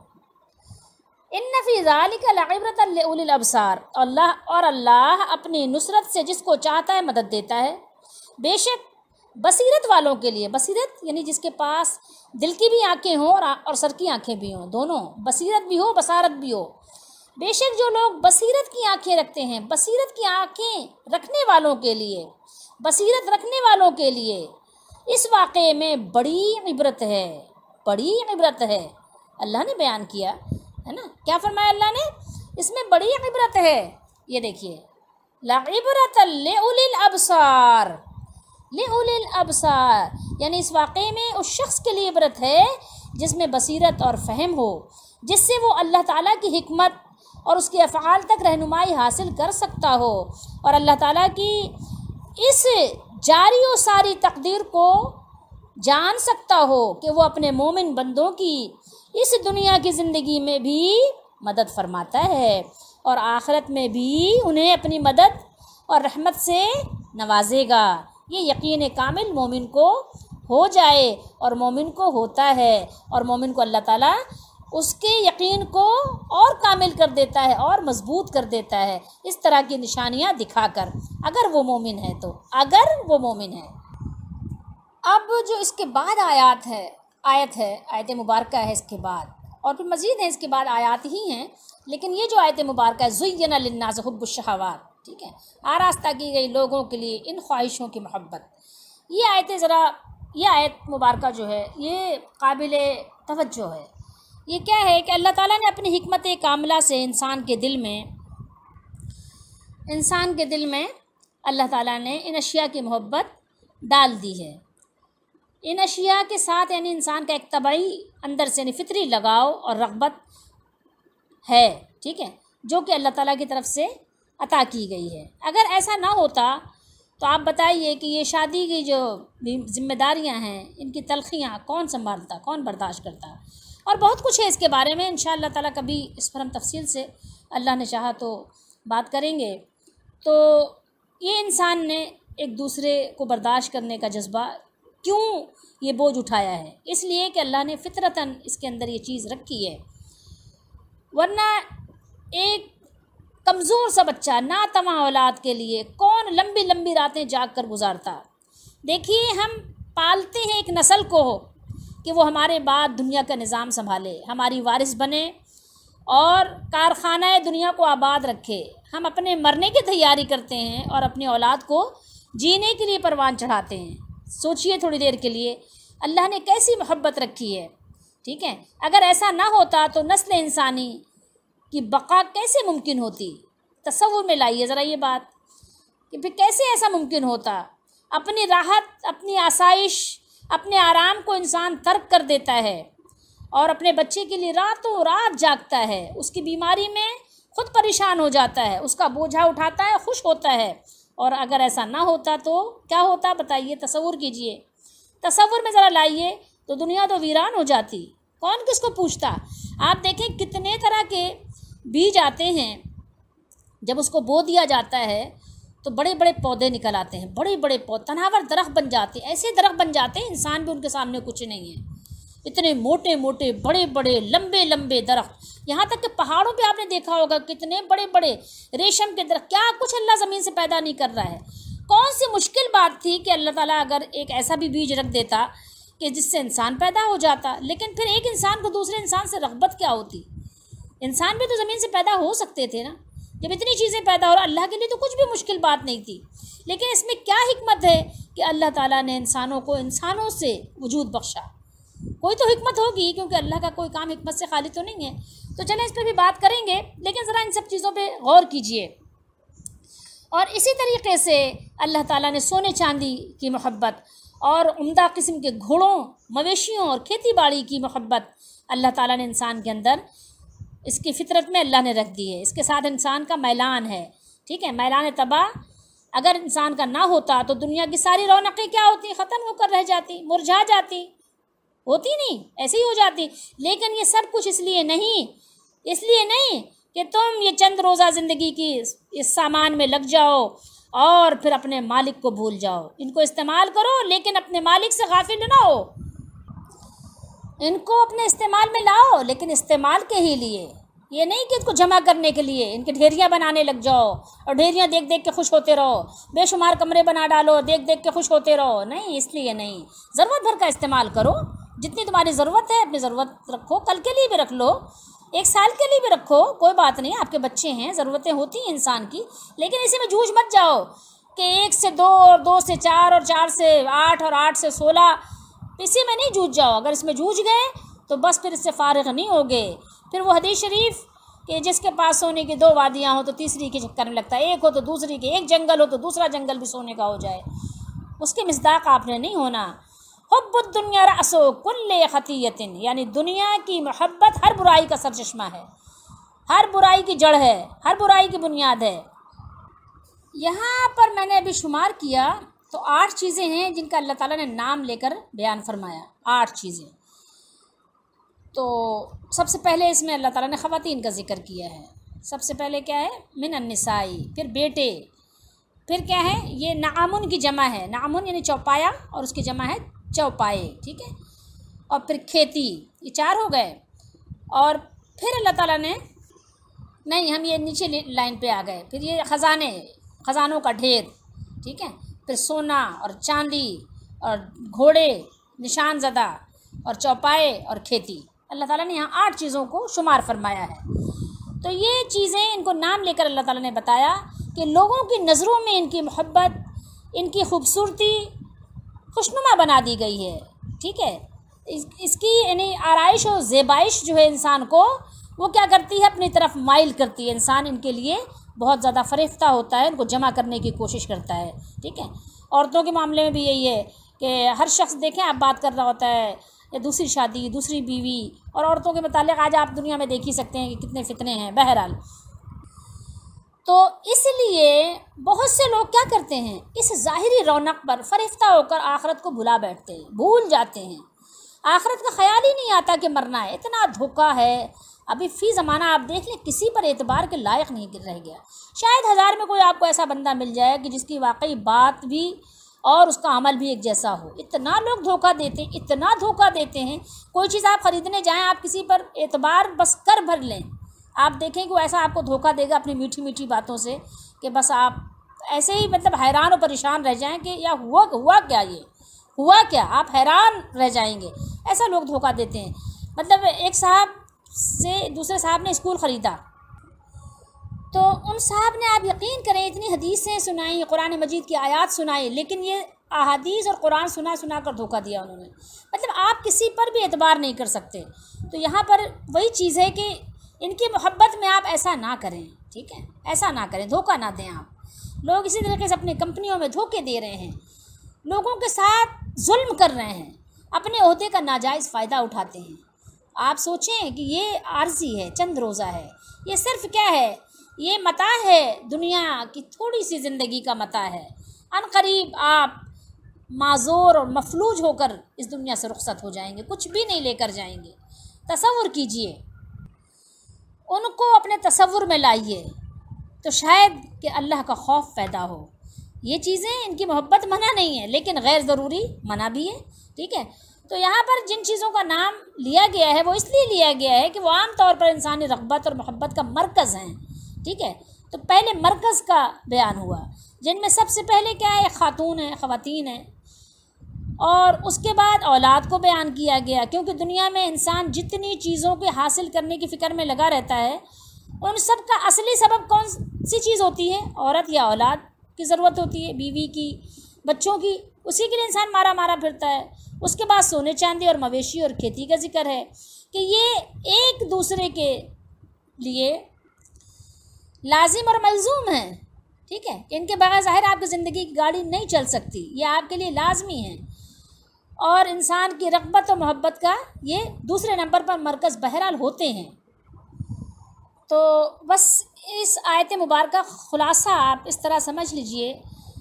इन्न फ़ी ज़ालिका लइब्रतन लिउलिल अबसार। अल्लाह और अल्लाह अपनी नुसरत से जिसको चाहता है मदद देता है, बेशक बसीरत वालों के लिए, बसीरत यानी जिसके पास दिल की भी आँखें हों और, और सर की आँखें भी हों, दोनों, बसीरत भी हो बसारत भी हो, बेशक जो लोग बसीरत की आँखें रखते हैं, बसीरत की आँखें रखने वालों के लिए, बसीरत रखने वालों के लिए इस वाक़े में बड़ी इबरत है, बड़ी इबरत है। अल्लाह ने बयान किया है ना, क्या फरमाया अल्लाह ने? इसमें बड़ी इबरत है। ये देखिए, लइब्रतन लिउलिल अबसार, लिउलिल अबसार यानी इस वाक़े में उस शख्स के लिए इबरत है जिसमें बसीरत और फ़हम हो, जिससे वो अल्लाह ताला की हिकमत और उसके अफ़आल तक रहनुमाई हासिल कर सकता हो और अल्लाह ताला की इस जारी और सारी तकदीर को जान सकता हो कि वो अपने मोमिन बंदों की इस दुनिया की ज़िंदगी में भी मदद फरमाता है और आखिरत में भी उन्हें अपनी मदद और रहमत से नवाजेगा। ये यकीन कामिल मोमिन को हो जाए और मोमिन को होता है और मोमिन को अल्लाह ताला उसके यकीन को और कामिल कर देता है और मजबूत कर देता है, इस तरह की निशानियां दिखाकर, अगर वो मोमिन है तो, अगर वो मोमिन है। अब जो इसके बाद आयत है, आयत है आयत मुबारक है इसके बाद, और फिर मज़ीद है इसके बाद आयत ही हैं, लेकिन ये जो आयत मुबारक है ज़ुय्यना लिन्नास हुब्बुश शहवात, ठीक है, आरास्ता की गई लोगों के लिए इन ख्वाहिशों की मोहब्बत। ये आयतें ज़रा, ये आयत मुबारक जो है ये काबिल तवज्जो है। ये क्या है कि अल्लाह ताला ने अपनी हिकमत कामिला से इंसान के दिल में इंसान के दिल में अल्लाह ताला ने इन अशिया की मोहब्बत डाल दी है। इन अशिया के साथ यानी इंसान का एक तबाई अंदर से फितरी लगाव और रग़बत है, ठीक है, जो कि अल्लाह ताला की तरफ से अता की गई है। अगर ऐसा ना होता तो आप बताइए कि ये शादी की जो जिम्मेदारियां हैं, इनकी तलखियां कौन संभालता, कौन बर्दाश्त करता, और बहुत कुछ है इसके बारे में। इंशाअल्लाह ताला कभी इस पर हम तफसील से अल्लाह ने चाहा तो बात करेंगे। तो ये इंसान ने एक दूसरे को बर्दाश्त करने का जज्बा क्यों ये बोझ उठाया है? इसलिए कि अल्लाह ने फितरतन इसके अंदर ये चीज़ रखी है, वरना एक कमज़ोर सा बच्चा ना तमा औलाद के लिए कौन लंबी लंबी रातें जाग कर गुजारता। देखिए, हम पालते हैं एक नस्ल को कि वो हमारे बाद दुनिया का निज़ाम संभाले, हमारी वारिस बने और कारखाना दुनिया को आबाद रखे। हम अपने मरने की तैयारी करते हैं और अपनी औलाद को जीने के लिए परवान चढ़ाते हैं। सोचिए थोड़ी देर के लिए अल्लाह ने कैसी मोहब्बत रखी है, ठीक है। अगर ऐसा ना होता तो नस्ल इंसानी की बका कैसे मुमकिन होती? तसव्वुर में लाइए ज़रा ये बात कि फिर कैसे ऐसा मुमकिन होता। अपनी राहत, अपनी आसाइश, अपने आराम को इंसान तर्क कर देता है और अपने बच्चे के लिए रातों रात जागता है, उसकी बीमारी में खुद परेशान हो जाता है, उसका बोझा उठाता है, खुश होता है। और अगर ऐसा ना होता तो क्या होता बताइए? तसव्वुर कीजिए, तसव्वुर में ज़रा लाइए, तो दुनिया तो वीरान हो जाती, कौन किसको पूछता। आप देखें कितने तरह के बीज आते हैं, जब उसको बो दिया जाता है तो बड़े बड़े पौधे निकल आते हैं, बड़े बड़े पौधे तनावर दरख्त बन जाते हैं, ऐसे दरख्त बन जाते हैं इंसान भी उनके सामने कुछ नहीं है। इतने मोटे मोटे बड़े बड़े लंबे लंबे दरख्त, यहाँ तक कि पहाड़ों पे आपने देखा होगा कितने बड़े बड़े रेशम के दरख्त। क्या कुछ अल्लाह ज़मीन से पैदा नहीं कर रहा है? कौन सी मुश्किल बात थी कि अल्लाह ताला अगर एक ऐसा भी बीज रख देता कि जिससे इंसान पैदा हो जाता। लेकिन फिर एक इंसान को दूसरे इंसान से रग़बत क्या होती? इंसान भी तो ज़मीन से पैदा हो सकते थे ना, जब इतनी चीज़ें पैदा हो। अल्लाह के लिए तो कुछ भी मुश्किल बात नहीं थी। लेकिन इसमें क्या हिकमत है कि अल्लाह ताला ने इंसानों को इंसानों से वजूद बख्शा, कोई तो हिकमत होगी, क्योंकि अल्लाह का कोई काम हिकमत से खाली तो नहीं है। तो चलें इस पर भी बात करेंगे, लेकिन ज़रा इन सब चीज़ों पे गौर कीजिए। और इसी तरीके से अल्लाह ताला ने सोने चांदी की मोहब्बत और उम्दा किस्म के घोड़ों, मवेशियों और खेती बाड़ी की मोहब्बत अल्लाह ताला ने इंसान के अंदर, इसकी फितरत में अल्लाह ने रख दी है। इसके साथ इंसान का मैलान है, ठीक है, मैलान तबाह अगर इंसान का ना होता तो दुनिया की सारी रौनकें क्या होती, ख़त्म होकर रह जाती, मुरझा जाती, होती नहीं, ऐसे ही हो जाती। लेकिन ये सब कुछ इसलिए नहीं, इसलिए नहीं कि तुम ये चंद रोज़ा ज़िंदगी की इस सामान में लग जाओ और फिर अपने मालिक को भूल जाओ। इनको इस्तेमाल करो, लेकिन अपने मालिक से गाफिल ना हो। इनको अपने इस्तेमाल में लाओ, लेकिन इस्तेमाल के ही लिए, ये नहीं कि इसको जमा करने के लिए इनके ढेरियाँ बनाने लग जाओ और ढेरियाँ देख देख के खुश होते रहो, बेशुमार कमरे बना डालो, देख देख के खुश होते रहो। नहीं, इसलिए नहीं। ज़रूरत भर का इस्तेमाल करो, जितनी तुम्हारी ज़रूरत है अपनी ज़रूरत रखो, कल के लिए भी रख लो, एक साल के लिए भी रखो, कोई बात नहीं, आपके बच्चे हैं, ज़रूरतें होती हैं इंसान की। लेकिन इसी में जूझ मत जाओ कि एक से दो और दो से चार और चार से आठ और आठ से सोलह, इसी में नहीं जूझ जाओ। अगर इसमें जूझ गए तो बस फिर इससे फारिग नहीं होगे। फिर वो हदीस शरीफ कि जिसके पास सोने की दो वादियाँ हो तो तीसरी के चक्कर में लगता है, एक हो तो दूसरी के, एक जंगल हो तो दूसरा जंगल भी सोने का हो जाए, उसके मिस्दाक आपने नहीं होना। हुब्बुद दुनिया रअसो कुल्ले खतीयतिन, यानी दुनिया की मोहब्बत हर बुराई का सरचश्मा है, हर बुराई की जड़ है, हर बुराई की बुनियाद है। यहाँ पर मैंने अभी शुमार किया तो आठ चीज़ें हैं जिनका अल्लाह ताला ने नाम लेकर बयान फरमाया, आठ चीज़ें। तो सबसे पहले इसमें अल्लाह ताला ने ख़वातीन का जिक्र किया है। सबसे पहले क्या है, मिन अन्निसाई, फिर बेटे, फिर क्या है, ये नामुन की जमा है, नामुन यानी चौपाया और उसकी जमा है चौपाए, ठीक है, और फिर खेती, ये चार हो गए। और फिर अल्लाह ताला ने, नहीं हम ये नीचे लाइन पे आ गए, फिर ये ख़जाने, ख़जानों का ढेर, ठीक है, फिर सोना और चांदी और घोड़े निशान ज़दा और चौपाए और खेती। अल्लाह ताला ने यहाँ आठ चीज़ों को शुमार फरमाया है। तो ये चीज़ें, इनको नाम लेकर अल्लाह ताला ने बताया कि लोगों की नज़रों में इनकी मोहब्बत, इनकी खूबसूरती खुशनुमा बना दी गई है, ठीक है। इस, इसकी यानी आराइश और ज़ेबाइश जो है इंसान को, वो क्या करती है, अपनी तरफ माइल करती है। इंसान इनके लिए बहुत ज़्यादा फरेफ्ता होता है, इनको जमा करने की कोशिश करता है, ठीक है। औरतों के मामले में भी यही है कि हर शख्स देखें आप बात कर रहा होता है या दूसरी शादी, दूसरी बीवी, और औरतों के मुताल्लिक़ आज आप दुनिया में देख ही सकते हैं कि कितने फितने हैं। बहरहाल, तो इसलिए बहुत से लोग क्या करते हैं, इस ज़ाहिरी रौनक पर फरेफ्ता होकर आखिरत को भुला बैठते हैं, भूल जाते हैं। आखिरत का ख्याल ही नहीं आता कि मरना है। इतना धोखा है अभी फ़ी ज़माना, आप देख लें, किसी पर एतबार के लायक नहीं रह गया। शायद हज़ार में कोई आपको ऐसा बंदा मिल जाए कि जिसकी वाकई बात भी और उसका अमल भी एक जैसा हो। इतना लोग धोखा देते हैं, इतना धोखा देते हैं। कोई चीज़ आप ख़रीदने जाएं, आप किसी पर एतबार बस कर भर लें, आप देखें कि वो ऐसा आपको धोखा देगा अपनी मीठी मीठी बातों से कि बस आप ऐसे ही मतलब हैरान और परेशान रह जाएं कि या हुआ हुआ क्या, ये हुआ क्या, आप हैरान रह जाएंगे। ऐसा लोग धोखा देते हैं। मतलब एक साहब से दूसरे साहब ने स्कूल ख़रीदा, तो उन साहब ने, आप यकीन करें, इतनी हदीसें सुनाई, कुरान मजीद की आयत सुनाई, लेकिन ये अहादीस और कुरान सुना सुना कर धोखा दिया उन्होंने। मतलब आप किसी पर भी एतबार नहीं कर सकते। तो यहाँ पर वही चीज़ है कि इनकी मोहब्बत में आप ऐसा ना करें, ठीक है, ऐसा ना करें, धोखा ना दें आप। लोग इसी तरीके से अपनी कंपनियों में धोखे दे रहे हैं, लोगों के साथ जुल्म कर रहे हैं, अपने ओहदे का नाजायज़ फ़ायदा उठाते हैं। आप सोचें कि ये आर्जी है, चंद रोज़ा है, ये सिर्फ क्या है, ये मता है, दुनिया की थोड़ी सी ज़िंदगी का मता है। अनकरीब आप माज़ूर और मफलूज होकर इस दुनिया से रुखसत हो जाएंगे, कुछ भी नहीं लेकर जाएंगे। तसव्वुर कीजिए, उनको अपने तसव्वुर में लाइए, तो शायद कि अल्लाह का खौफ पैदा हो। ये चीज़ें, इनकी मोहब्बत मना नहीं है, लेकिन गैर ज़रूरी मना भी है, ठीक है। तो यहाँ पर जिन चीज़ों का नाम लिया गया है वो इसलिए लिया गया है कि वो आम तौर पर इंसानी रग़बत और मोहब्बत का मरकज़ हैं, ठीक है। तो पहले मरकज़ का बयान हुआ, जिनमें सबसे पहले क्या है, खातून है, ख़वातीन है, और उसके बाद औलाद को बयान किया गया। क्योंकि दुनिया में इंसान जितनी चीज़ों के हासिल करने की फ़िक्र में लगा रहता है, उन सब का असली सबब कौन सी चीज़ होती है, औरत या औलाद की ज़रूरत होती है, बीवी की बच्चों की, उसी के लिए इंसान मारा मारा फिरता है। उसके बाद सोने चांदी और मवेशी और खेती का जिक्र है कि ये एक दूसरे के लिए लाजिम और मलजूम है, ठीक है। इनके बगैर ज़ाहिर आपकी ज़िंदगी की गाड़ी नहीं चल सकती, ये आपके लिए लाजमी है। और इंसान की रग़बत और मोहब्बत का ये दूसरे नंबर पर मरकज़ बहरहाल होते हैं। तो बस इस आयत मुबारक का ख़ुलासा आप इस तरह समझ लीजिए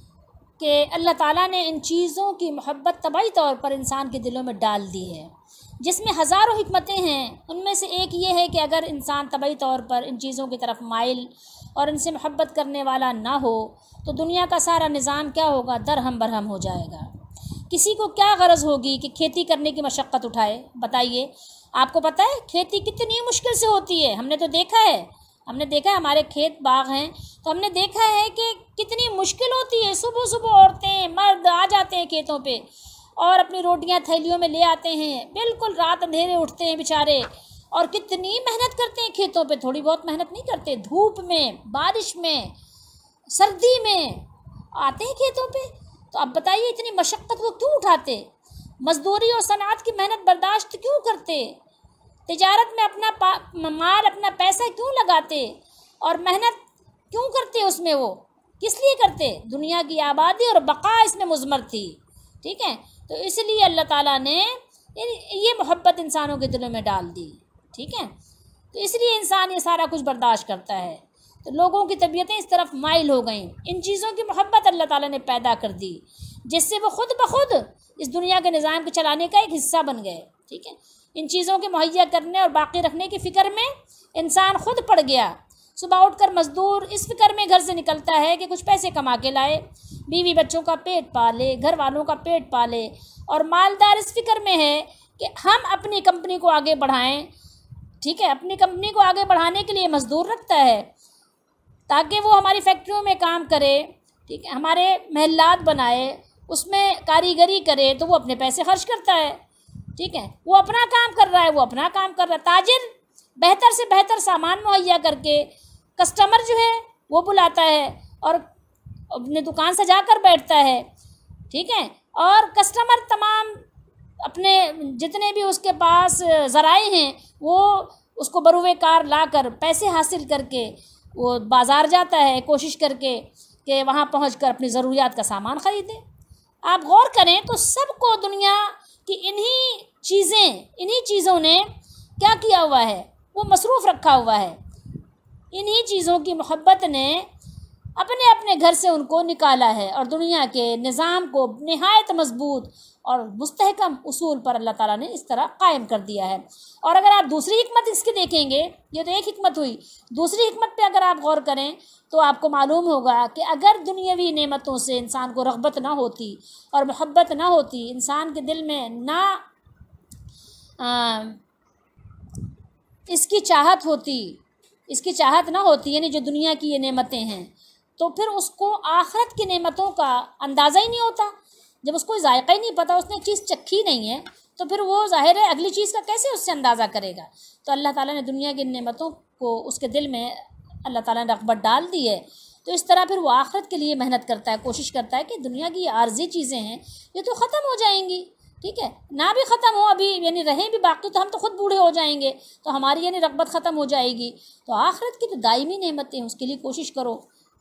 कि अल्लाह ताला ने इन चीज़ों की मोहब्बत तबाई तौर पर इंसान के दिलों में डाल दी है, जिसमें हज़ारों हिकमतें हैं। उनमें से एक ये है कि अगर इंसान तबाई तौर पर इन चीज़ों की तरफ माइल और इनसे मोहब्बत करने वाला ना हो तो दुनिया का सारा निज़ाम क्या होगा, दरहम बरहम हो जाएगा। किसी को क्या गरज होगी कि खेती करने की मशक्क़त उठाए, बताइए। आपको पता है खेती कितनी मुश्किल से होती है, हमने तो देखा है, हमने देखा है, हमारे खेत बाग हैं तो हमने देखा है कि कितनी मुश्किल होती है। सुबह सुबह औरतें मर्द आ जाते हैं खेतों पे और अपनी रोटियां थैलियों में ले आते हैं, बिल्कुल रात अंधेरे उठते हैं बेचारे, और कितनी मेहनत करते हैं खेतों पे। थोड़ी बहुत मेहनत नहीं करते, धूप में, बारिश में, सर्दी में आते हैं खेतों पे। तो अब बताइए इतनी मशक्क़त वो क्यों उठाते, मजदूरी और सनात की मेहनत बर्दाश्त क्यों करते, तिजारत में अपना माल अपना पैसा क्यों लगाते और मेहनत क्यों करते उसमें, वो किस लिए करते, दुनिया की आबादी और बका इसमें मुज़मर थी, ठीक है। तो इसलिए अल्लाह ताला ने ये मोहब्बत इंसानों के दिलों में डाल दी, ठीक है। तो इसलिए इंसान ये सारा कुछ बर्दाश्त करता है। तो लोगों की तबीयतें इस तरफ माइल हो गई, इन चीज़ों की मोहब्बत अल्लाह ताला ने पैदा कर दी, जिससे वो खुद ब खुद इस दुनिया के निज़ाम के चलाने का एक हिस्सा बन गए, ठीक है। इन चीज़ों के मुहैया करने और बाकी रखने की फ़िक्र में इंसान खुद पड़ गया। सुबह उठकर मज़दूर इस फिक्र में घर से निकलता है कि कुछ पैसे कमा के लाए, बीवी बच्चों का पेट पाले, घर वालों का पेट पाले, और मालदार इस फिक्र में है कि हम अपनी कंपनी को आगे बढ़ाएं, ठीक है। अपनी कंपनी को आगे बढ़ाने के लिए मज़दूर रखता है ताकि वो हमारी फैक्ट्रियों में काम करे, ठीक है, हमारे महल्लात बनाए, उसमें कारीगरी करे, तो वो अपने पैसे खर्च करता है, ठीक है। वो अपना काम कर रहा है, वो अपना काम कर रहा है। ताजिर बेहतर से बेहतर सामान मुहैया करके कस्टमर जो है वो बुलाता है और अपनी दुकान सजा कर बैठता है, ठीक है। और कस्टमर तमाम अपने जितने भी उसके पास ज़राए हैं वो उसको बरूए कार ला कर पैसे हासिल करके वो बाज़ार जाता है, कोशिश करके कि वहाँ पहुँच कर अपनी ज़रूरियात का सामान ख़रीदे। आप गौर करें तो सबको दुनिया की इन्हीं चीज़ें इन्हीं चीज़ों ने क्या किया हुआ है, वो मसरूफ़ रखा हुआ है। इन्हीं चीज़ों की मोहब्बत ने अपने अपने घर से उनको निकाला है और दुनिया के निज़ाम को निहायत मजबूत और मुस्तहकम उसूल पर अल्लाह ताला ने इस तरह कायम कर दिया है। और अगर आप दूसरी हिकमत इसकी देखेंगे, ये तो एक हिकमत हुई, दूसरी हिकमत पे अगर आप गौर करें तो आपको मालूम होगा कि अगर दुनियावी नेमतों से इंसान को रग़बत ना होती और मोहब्बत ना होती, इंसान के दिल में ना आ, इसकी चाहत होती इसकी चाहत ना होती यानी जो दुनिया की ये नेमतें हैं, तो फिर उसको आखिरत की नेमतों का अंदाज़ा ही नहीं होता। जब उसको जायका ही नहीं पता, उसने एक चीज़ चखी नहीं है, तो फिर वो ज़ाहिर है अगली चीज़ का कैसे उससे अंदाज़ा करेगा। तो अल्लाह ताला ने दुनिया की नेमतों को उसके दिल में अल्लाह ताला ने रग़बत डाल दी है। तो इस तरह फिर वो आखिरत के लिए मेहनत करता है, कोशिश करता है कि दुनिया की ये आर्जी चीज़ें हैं ये तो ख़त्म हो जाएंगी, ठीक है, ना भी ख़त्म हो अभी यानी रहें भी बाकी तो हम तो ख़ुद बूढ़े हो जाएंगे, तो हमारी यानी रग़बत ख़त्म हो जाएगी। तो आखिरत की तो दायमी नेमतें हैं, उसके लिए कोशिश करो।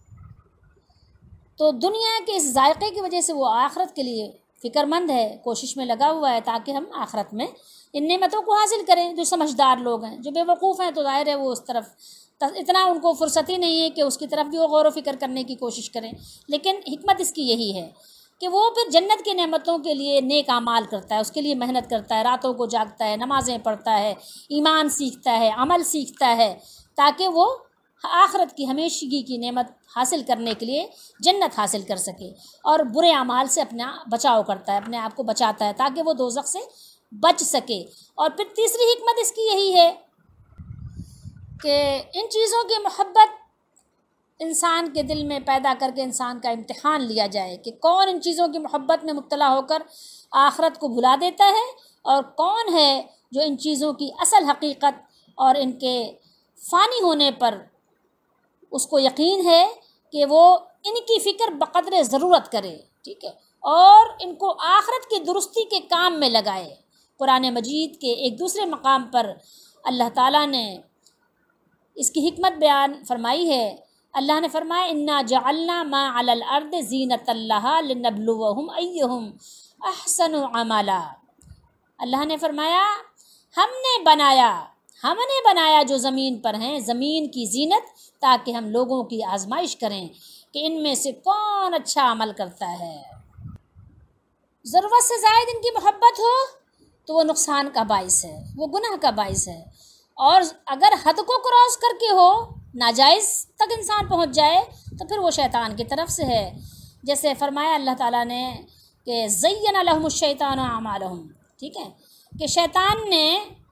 तो दुनिया के इस जायक़े की वजह से वो आखिरत के लिए फ़िक्रमंद है, कोशिश में लगा हुआ है ताकि हम आखिरत में इन नेमतों को हासिल करें। जो समझदार लोग हैं, जो बेवकूफ़ हैं, तो ज़ाहिर है वो उस तरफ इतना उनको फुर्सत ही नहीं है कि उसकी तरफ भी वो गौर व फ़िक्र करने की कोशिश करें। लेकिन हिकमत इसकी यही है कि वो फिर जन्नत की नेमतों के लिए नेक आमाल करता है, उसके लिए मेहनत करता है, रातों को जागता है, नमाज़ें पढ़ता है, ईमान सीखता है, अमल सीखता है, ताकि वो आखिरत की हमेशगी की नेमत हासिल करने के लिए जन्नत हासिल कर सके। और बुरे अमाल से अपना बचाव करता है, अपने आप को बचाता है ताकि वो दोज़ख से बच सके। और फिर तीसरी हिकमत इसकी यही है कि इन चीज़ों की मोहब्बत इंसान के दिल में पैदा करके इंसान का इम्तिहान लिया जाए कि कौन इन चीज़ों की मोहब्बत में मुब्तला होकर आखिरत को भुला देता है और कौन है जो इन चीज़ों की असल हकीकत और इनके फ़ानी होने पर उसको यकीन है कि वो इनकी फ़िक्र बक़द्र ज़रूरत करे, ठीक है, और इनको आखिरत की दुरुस्ती के काम में लगाए। कुरान मजीद के एक दूसरे मकाम पर अल्लाह ताला ने इसकी हिकमत बयान फरमाई है। अल्लाह ने फरमाया इन्ना जअलना मा अलल अर्द ज़ीनतल लहा लिनब्लुवहुम अय्युहुम अहसनु अमला। अल्लाह ने फरमाया हमने बनाया हमने बनाया जो ज़मीन पर हैं ज़मीन की जीनत, ताकि हम लोगों की आजमाइश करें कि इनमें से कौन अच्छा अमल करता है। ज़रूरत से ज़ायद इनकी मोहब्बत हो तो वो नुकसान का बाइस है, वो गुनाह का बाइस है। और अगर हद को क्रॉस करके हो, नाजायज़ तक इंसान पहुंच जाए, तो फिर वो शैतान की तरफ से है। जैसे फरमाया अल्लाह ताला ने कि ज़य्यना लहुमुश शैतानु अमालहुम, ठीक है, कि शैतान ने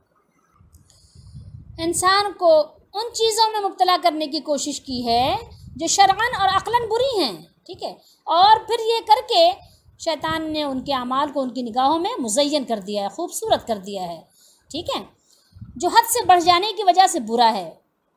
इंसान को उन चीज़ों में मुब्तला करने की कोशिश की है जो शरअन और अक़लन बुरी हैं, ठीक है, और फिर ये करके शैतान ने उनके अमाल को उनकी निगाहों में मुज़य्यन कर दिया है, खूबसूरत कर दिया है, ठीक है, जो हद से बढ़ जाने की वजह से बुरा है।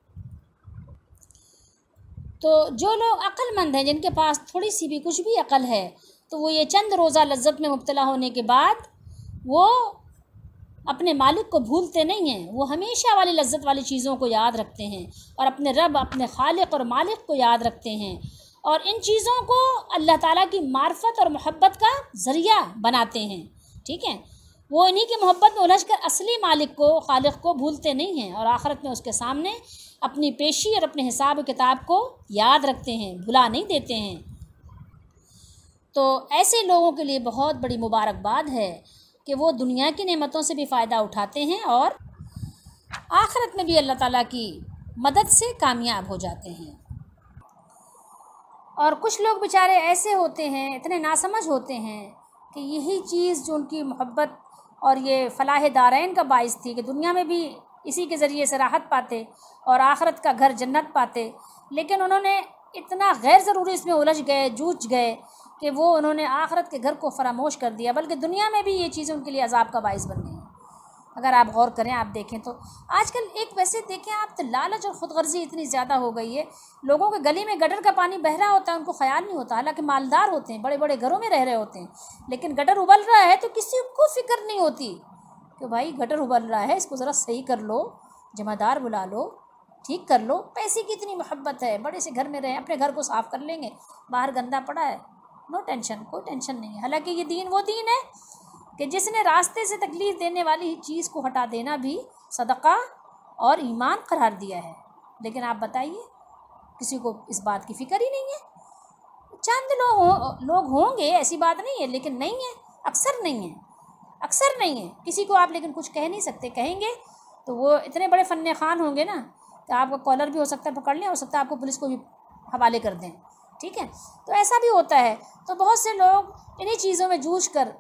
तो जो लोग अक्लमंद हैं, जिनके पास थोड़ी सी भी कुछ भी अकल है, तो वो ये चंद रोज़ा लज्जत में मुब्तला होने के बाद वो अपने मालिक को भूलते नहीं हैं। वो हमेशा वाली लज्जत वाली चीज़ों को याद रखते हैं और अपने रब, अपने खालिक और मालिक को याद रखते हैं, और इन चीज़ों को अल्लाह ताला की मार्फत और मोहब्बत का ज़रिया बनाते हैं, ठीक है। वो इन्हीं की मोहब्बत में उलझ कर असली मालिक को, खालिक को भूलते नहीं हैं, और आखिरत में उसके सामने अपनी पेशी और अपने हिसाब किताब को याद रखते हैं, भुला नहीं देते हैं। तो ऐसे लोगों के लिए बहुत बड़ी मुबारकबाद है कि वो दुनिया की नेमतों से भी फ़ायदा उठाते हैं और आखिरत में भी अल्लाह ताला की मदद से कामयाब हो जाते हैं। और कुछ लोग बेचारे ऐसे होते हैं, इतने नासमझ होते हैं कि यही चीज़ जो उनकी मोहब्बत और ये फलाह दारैन का बाइस थी कि दुनिया में भी इसी के ज़रिए से राहत पाते और आखिरत का घर जन्नत पाते, लेकिन उन्होंने इतना गैर ज़रूरी इसमें उलझ गए, जूझ गए कि वो उन्होंने आखिरत के घर को फरामोश कर दिया, बल्कि दुनिया में भी ये चीज़ें उनके लिए अजाब का बाइस बन गई। अगर आप गौर करें, आप देखें तो आजकल एक वैसे देखें आप तो लालच और ख़ुदगर्ज़ी इतनी ज़्यादा हो गई है। लोगों के गली में गटर का पानी बह रहा होता है, उनको ख्याल नहीं होता, हालांकि मालदार होते हैं, बड़े बड़े घरों में रह रहे होते हैं, लेकिन गटर उबल रहा है तो किसी को फिक्र नहीं होती कि भाई गटर उबल रहा है, इसको ज़रा सही कर लो, जमादार बुला लो, ठीक कर लो। पैसे की इतनी मोहब्बत है, बड़े से घर में रहें, अपने घर को साफ़ कर लेंगे, बाहर गंदा पड़ा है, नो टेंशन, कोई टेंशन नहीं है। हालांकि ये दीन वो दीन है कि जिसने रास्ते से तकलीफ़ देने वाली चीज़ को हटा देना भी सदका और ईमान करार दिया है, लेकिन आप बताइए किसी को इस बात की फ़िक्र ही नहीं है। चंद लोग हो, लोग होंगे, ऐसी बात नहीं है, लेकिन नहीं है, अक्सर नहीं है, अक्सर नहीं है। किसी को आप लेकिन कुछ कह नहीं सकते, कहेंगे तो वो इतने बड़े फन्ने खान होंगे ना तो आपका कॉलर भी हो सकता है पकड़ लें, हो सकता है आपको पुलिस को भी हवाले कर दें, ठीक है। तो ऐसा भी होता है। तो बहुत से लोग इन्हीं चीज़ों में जूझ कर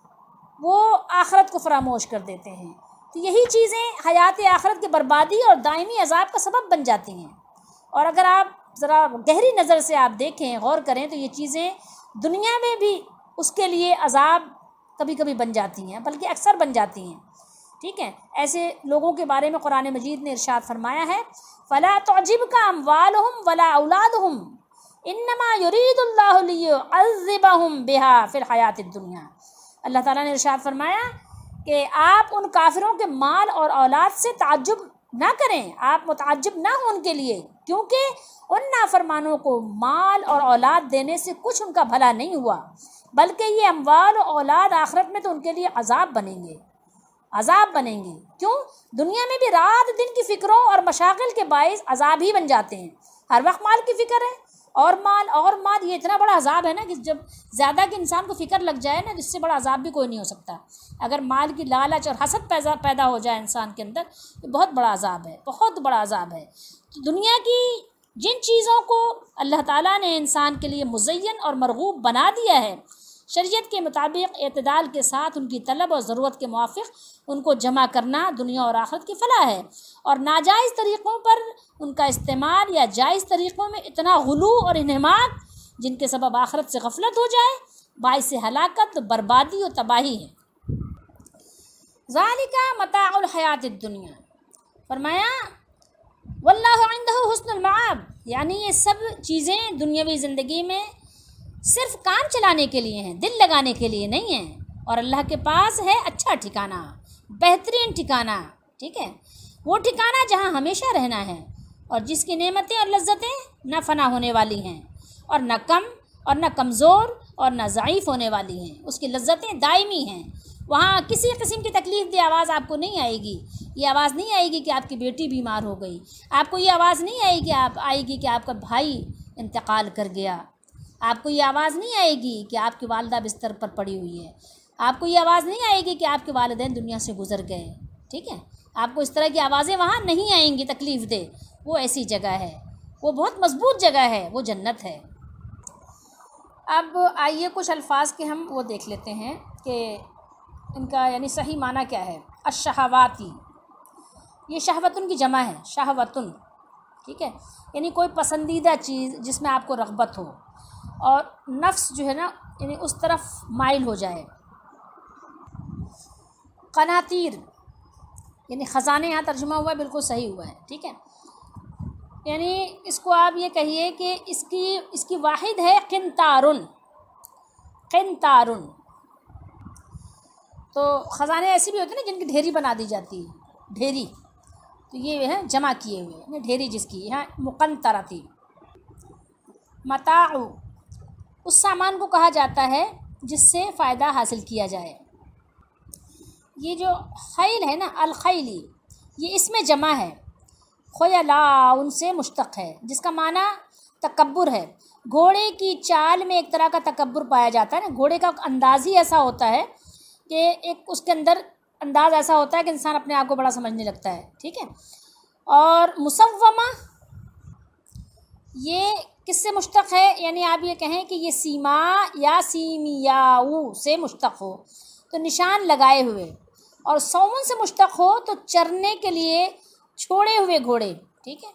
वो आखिरत को फरामोश कर देते हैं। तो यही चीज़ें हयात आखिरत की बर्बादी और दायमी अजाब का सबब बन जाती हैं। और अगर आप ज़रा गहरी नज़र से आप देखें, गौर करें, तो ये चीज़ें दुनिया में भी उसके लिए अजाब कभी कभी बन जाती हैं, बल्कि अक्सर बन जाती हैं, ठीक है। ऐसे लोगों के बारे में कुरान मजीद ने इरशाद फरमाया है, फ़ला तुअजिबका अम्वालुहुम वला औलादुहुम इन्नमा युरीदुल्लाहु लियुअज़्ज़िबहुम बिहा फ़िल हयातिद दुनिया। अल्लाह ताला ने इरशाद फरमाया कि आप उन काफिरों के माल और औलाद से ताज्जुब ना करें, आप मुताज्जिब ना हो उनके लिए, क्योंकि उन नाफरमानों को माल और औलाद देने से कुछ उनका भला नहीं हुआ, बल्कि ये अम्वाल और औलाद आखिरत में तो उनके लिए अजाब बनेंगे, अजाब बनेंगे। क्यों? दुनिया में भी रात दिन की फ़िक्रों और मशागिल के बाइस अजाब ही बन जाते हैं। हर वक्त माल की फ़िक्र है, और माल और माल, ये इतना बड़ा अजाब है ना कि जब ज़्यादा कि इंसान को फ़िक्र लग जाए ना, इससे बड़ा अजाब भी कोई नहीं हो सकता। अगर माल की लालच और हसद पैदा पैदा हो जाए इंसान के अंदर, तो बहुत बड़ा अजाब है, बहुत बड़ा अजाब है। तो दुनिया की जिन चीज़ों को अल्लाह ताला ने इंसान के लिए मुज़य्यन और मरगूब बना दिया है, शरीयत के मुताबिक एतदाल के साथ उनकी तलब और ज़रूरत के मुआफ़िक़ उनको जमा करना दुनिया और आखिरत की फ़लाह है। और नाजायज़ तरीक़ों पर उनका इस्तेमाल या जायज़ तरीक़ों में इतना गुलू और इन्हमाक जिनके सबब आखिरत से गफलत हो जाए, बाइस हलाकत, बर्बादी और तबाही है। ज़ालिका मताउल हयातिद दुनिया, फरमाया वल्लाहु इंदहु हुस्नुल मआब, यानी ये सब चीज़ें दुनियावी ज़िंदगी में सिर्फ काम चलाने के लिए हैं, दिल लगाने के लिए नहीं है। और अल्लाह के पास है अच्छा ठिकाना, बेहतरीन ठिकाना, ठीक है, वो ठिकाना जहाँ हमेशा रहना है और जिसकी नेमतें और लज्जतें न फना होने वाली हैं और न कम और न कमज़ोर और न ज़ईफ़ होने वाली हैं। उसकी लज्जतें दायमी हैं। वहाँ किसी किस्म की तकलीफ़ दे आवाज़ आपको नहीं आएगी। ये आवाज़ नहीं आएगी कि आपकी बेटी बीमार हो गई। आपको ये आवाज़ नहीं आएगी आप आएगी कि आपका भाई इंतकाल कर गया। आपको ये आवाज़ नहीं आएगी कि आपकी वालिदा बिस्तर पर पड़ी हुई है। आपको ये आवाज़ नहीं आएगी कि आपके वालिदैन दुनिया से गुज़र गए। ठीक है, आपको इस तरह की आवाज़ें वहाँ नहीं आएंगी तकलीफ़ दे। वो ऐसी जगह है, वो बहुत मजबूत जगह है, वो जन्नत है। अब आइए कुछ अल्फाज के हम वो देख लेते हैं कि इनका यानी सही माना क्या है। अशहवाती, ये शहवतुन की जमा है, शहवतुन, ठीक है, यानी कोई पसंदीदा चीज़ जिसमें आपको रग़बत हो और नफ्स जो है ना यानी उस तरफ माइल हो जाए। क़नातीर यानी ख़ज़ाने, यहाँ तर्जुमा हुआ है, बिल्कुल सही हुआ है, ठीक है। यानी इसको आप ये कहिए कि इसकी इसकी वाहिद है क़िंतारुन, क़िंतारुन। तो ख़ज़ाने ऐसी भी होती है ना जिनकी ढेरी बना दी जाती है, ढेरी, तो ये है जमा किए हुए ढेरी जिसकी, यहाँ मुक़ंतरा थी। मताउ उस सामान को कहा जाता है जिससे फ़ायदा हासिल किया जाए। ये जो खैल है ना, अल-खैली, ये इसमें जमा है। ख़ुयला उनसे मुश्तक़ है, जिसका माना तकब्बुर है। घोड़े की चाल में एक तरह का तकब्बुर पाया जाता है ना। घोड़े का अंदाज़ ही ऐसा होता है कि एक उसके अंदर अंदाज़ ऐसा होता है कि इंसान अपने आप को बड़ा समझने लगता है, ठीक है। और मुसव्वमा ये किससे मुश्तक़ है, यानी आप ये कहें कि ये सीमा या सीमियाऊ से मुश्तक़ हो तो निशान लगाए हुए, और सौमन से मुश्तक़ हो तो चरने के लिए छोड़े हुए घोड़े, ठीक है,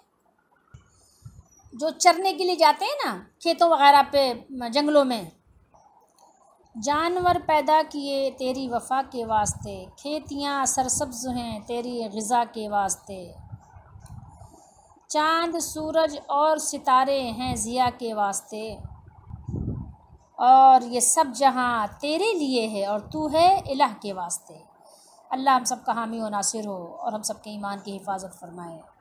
जो चरने के लिए जाते हैं ना खेतों वगैरह पे, जंगलों में। जानवर पैदा किए तेरी वफ़ा के वास्ते, खेतियाँ सरसब्ज़ हैं तेरी ग़िज़ा के वास्ते। चाँद सूरज और सितारे हैं ज़िया के वास्ते, और ये सब जहाँ तेरे लिए है और तू है इलाह के वास्ते। अल्लाह हम सब का हामी व नासिर हो और हम सब के ईमान की हिफाजत फरमाए।